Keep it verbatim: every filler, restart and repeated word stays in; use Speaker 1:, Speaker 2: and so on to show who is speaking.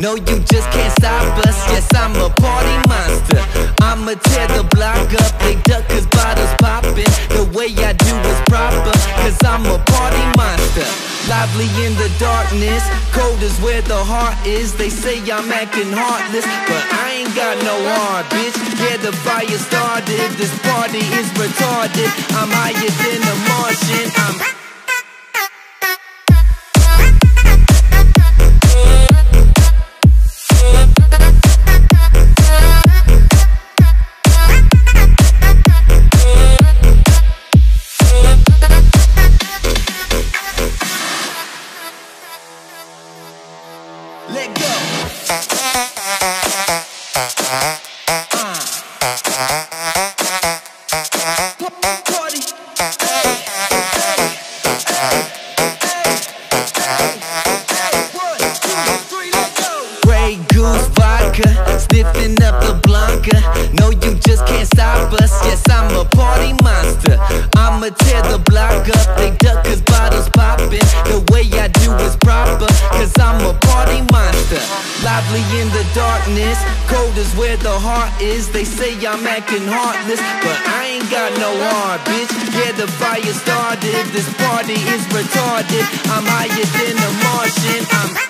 Speaker 1: No, you just can't stop us. Yes, I'm a party monster. I'ma tear the block up. They duck cause bottles poppin'. The way I do is proper, cause I'm a party monster. Lively in the darkness, cold is where the heart is. They say I'm acting heartless, but I ain't got no heart, bitch. Yeah, the fire started, this party is retarded. I'm higher than a Martian, I'm let go. Uh. Party. Hey. Hey. Hey. Hey. One, two, three, let go. Grey Goose vodka, sniffing up the Blanca. No, you just can't stop us. Yes, I'm a party monster. I'ma tear the block up. They duck cause bottles poppin'. The way I do is proper, cause I'm a party monster. Lively in the darkness, cold is where the heart is. They say I'm acting heartless, but I ain't got no heart, bitch. Yeah, the fire started, this party is retarded. I'm higher than a Martian, I'm